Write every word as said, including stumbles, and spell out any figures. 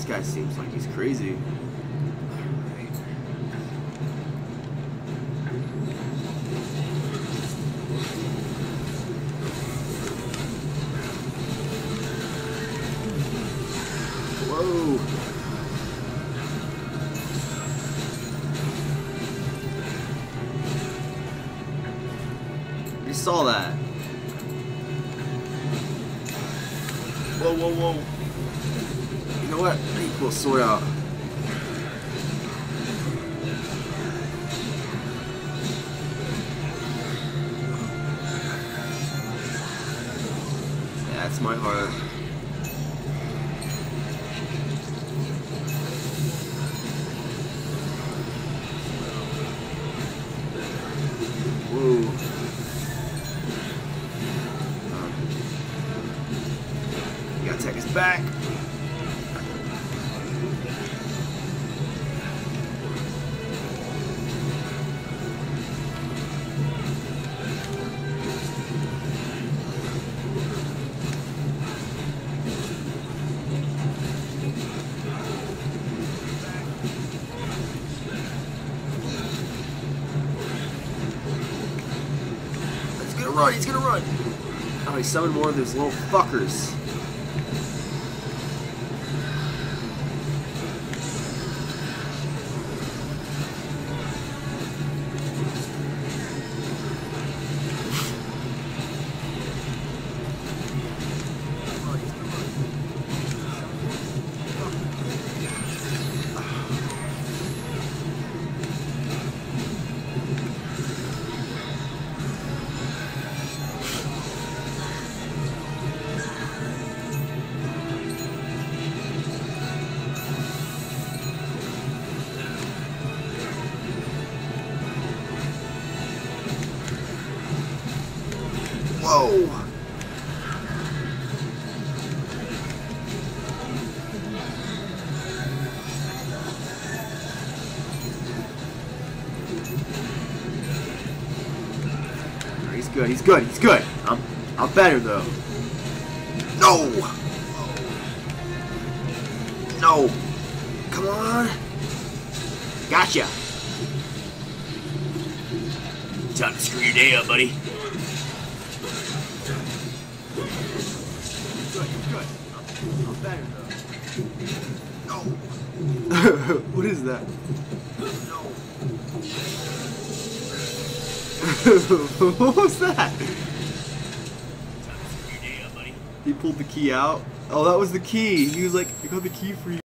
This guy seems like he's crazy. Whoa. You saw that. Whoa, whoa, whoa. You know what? I need to pull a sword out. That's my heart. Whoa. You gotta take us back. He's gonna run, he's gonna run! Oh, he summoned more of those little fuckers. Whoa! He's good, he's good, he's good. I'm I'm better though. No! No! Come on! Gotcha! Time to screw your day up, buddy. Good, good. I'm better though. No. What is that? No. What was that? He pulled the key out. Oh, that was the key. He was like, I got the key for you.